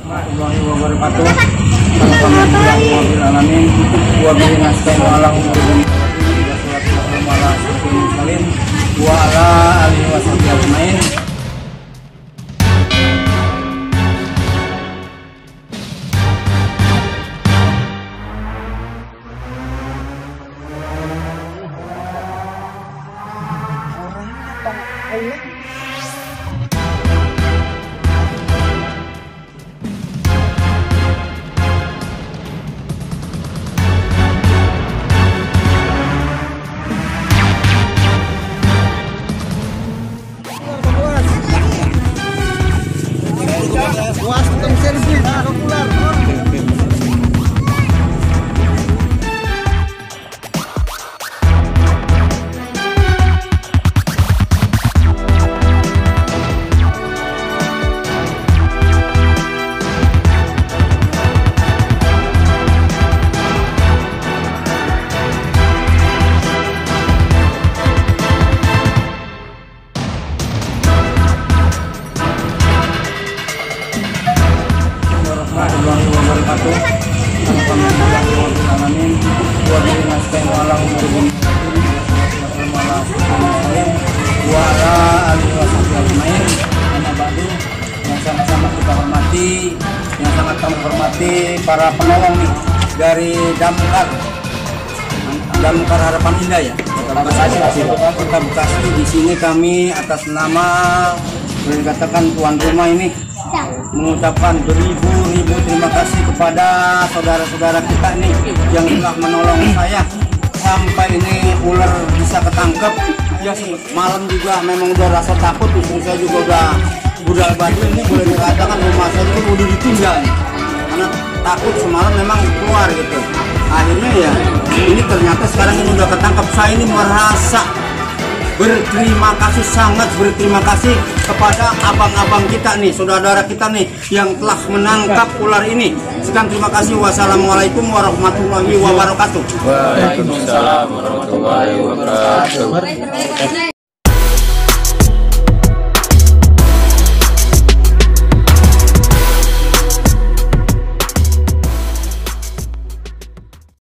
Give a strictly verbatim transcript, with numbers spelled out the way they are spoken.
warahmatullahi wabarakatuh. Alhamdulillahirabbil alamin. Wa bihi nasta'in ala umuri wa ala alihi washabihi ajmain. Puas ketemu servis populer. Warahmatullahi wabarakatuh. Alhamdulillahirabbil alamin. Wa bihi nasta'in ala umuri wa ala alihi washabihi ajmain. Amma ba'du, yang sama-sama kita hormati, yang sangat kami hormati para penolong nih dari Damkar Damkar Harapan Indah ya. Kota Bekasi. Di sini kami atas nama boleh dikatakan tuan rumah ini mengucapkan beribu-ribu terima kasih kepada saudara-saudara kita nih yang telah menolong saya sampai ini ular bisa ketangkep. Ya sih, malam juga memang udah rasa takut, istri saya juga udah budal batu ini boleh dikatakan rumah saya itu udah ditinggal nih karena takut semalam memang keluar gitu. Akhirnya ya ini ternyata sekarang ini udah ketangkep. Saya ini merasa berterima kasih, sangat berterima kasih kepada abang-abang kita nih, saudara-saudara kita nih yang telah menangkap ular ini. Sekian terima kasih. Wassalamualaikum warahmatullahi wabarakatuh. Waalaikumsalam warahmatullahi wabarakatuh.